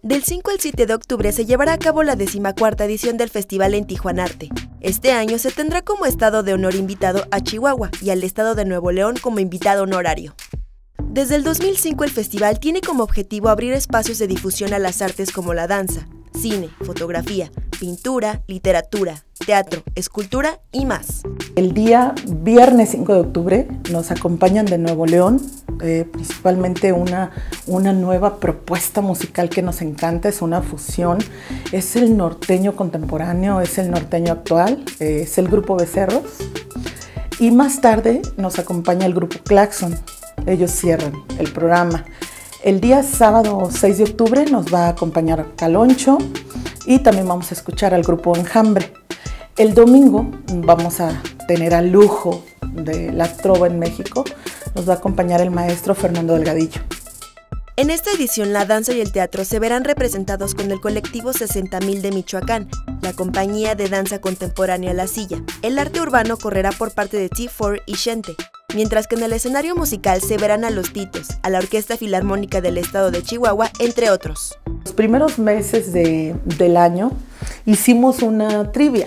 Del 5 al 7 de octubre se llevará a cabo la 14ª edición del Festival Entijuanarte. Este año se tendrá como estado de honor invitado a Chihuahua y al estado de Nuevo León como invitado honorario. Desde el 2005 el festival tiene como objetivo abrir espacios de difusión a las artes como la danza, cine, fotografía, pintura, literatura, teatro, escultura y más. El día viernes 5 de octubre nos acompañan de Nuevo León, principalmente una nueva propuesta musical que nos encanta, es una fusión, es el norteño contemporáneo, es el norteño actual, es el grupo Becerros, y más tarde nos acompaña el grupo Claxon. Ellos cierran el programa. El día sábado 6 de octubre nos va a acompañar Caloncho y también vamos a escuchar al grupo Enjambre. El domingo vamos a tener al lujo de la trova en México. Nos va a acompañar el maestro Fernando Delgadillo. En esta edición la danza y el teatro se verán representados con el colectivo 60.000 de Michoacán, la compañía de danza contemporánea La Silla. El arte urbano correrá por parte de T4 y Shente, mientras que en el escenario musical se verán a Los Titos, a la Orquesta Filarmónica del Estado de Chihuahua, entre otros. Los primeros meses del año hicimos una trivia,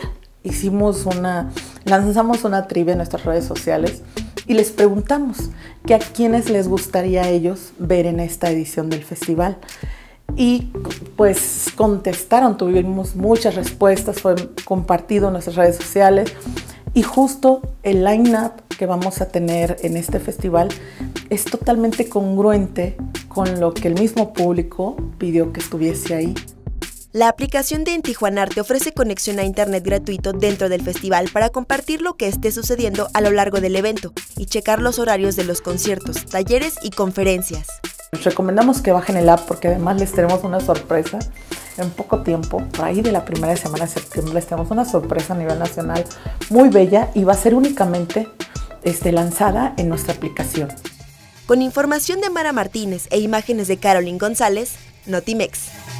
lanzamos una trivia en nuestras redes sociales y les preguntamos que a quiénes les gustaría a ellos ver en esta edición del festival. Y pues contestaron, tuvimos muchas respuestas, fue compartido en nuestras redes sociales. Y justo el line-up que vamos a tener en este festival es totalmente congruente con lo que el mismo público pidió que estuviese ahí. La aplicación de Entijuanarte ofrece conexión a internet gratuito dentro del festival para compartir lo que esté sucediendo a lo largo del evento y checar los horarios de los conciertos, talleres y conferencias. Les recomendamos que bajen el app porque además les tenemos una sorpresa en poco tiempo. Por ahí de la primera semana de septiembre les tenemos una sorpresa a nivel nacional muy bella y va a ser únicamente lanzada en nuestra aplicación. Con información de Mara Martínez e imágenes de Caroline González, Notimex.